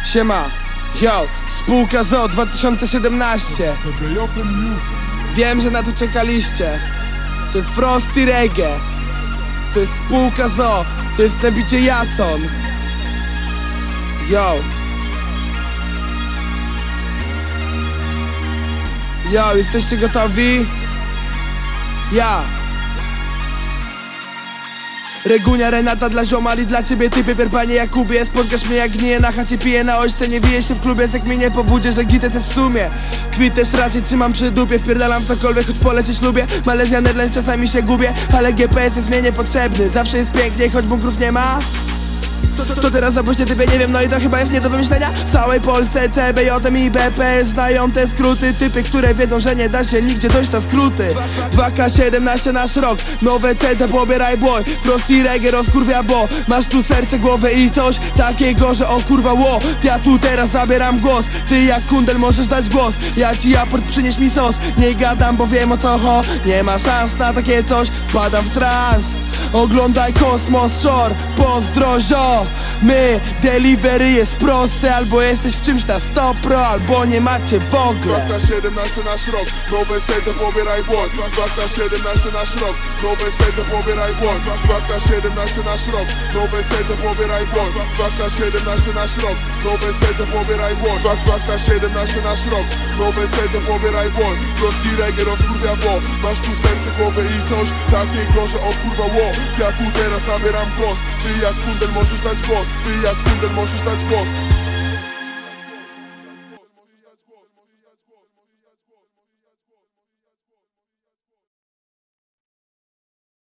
Siema, yo, spółka ZOO 2017. Wiem, że na to czekaliście. To jest Frosty Reggae. To jest spółka ZOO. To jest nabicie Jacon. Yo. Yo, jesteście gotowi? Ja. Regunia Renata dla ziomali, dla ciebie typy panie Jakubie. Spotkasz mnie jak gniję na chacie, piję na ośce, nie wije się w klubie. Jak mnie nie powódzie, że gitec jest w sumie. Kwit też raczej trzymam przy dupie, wpierdalam w cokolwiek, choć polecieć lubię. Malezja, Netherlands, czasami się gubię, ale GPS jest mnie niepotrzebny. Zawsze jest piękniej, choć bunkrów nie ma. To teraz zabuźnie typie, nie wiem, no i to chyba jest nie do wymyślenia. W całej Polsce CBJ i BP znają te skróty. Typy, które wiedzą, że nie da się nigdzie dojść na skróty. 2K17 nasz rok, nowe CD pobieraj boy. Frosty Reggae rozkurwia, bo masz tu serce, głowę i coś takiego, że o kurwa ło. Ja tu teraz zabieram głos, ty jak kundel możesz dać głos. Ja ci aport, przynieś mi sos. Nie gadam, bo wiem o co ho. Nie ma szans na takie coś, wpadam w trans. Oglądaj Kosmos Shore, pozdrozio. My, delivery jest proste. Albo jesteś w czymś na 100%, albo nie macie w ogóle. 2K17 nasz rok, nowe CD pobieraj błoń. 2K17 nasz rok, nowe CD pobieraj błoń. 2K17 nasz rok, nowe CD pobieraj błoń. 2K17 nasz rok, nowe CD pobieraj błoń. 2K17 nasz rok, nowe CD pobieraj błoń. Frosty Reggae rozkurwia, bo masz tu serce, głowę i coś takiego, że o kurwa ło. Ja tu teraz zabieram głos, ty jak kundel możesz dać głos, ty jak kundel możesz dać głos.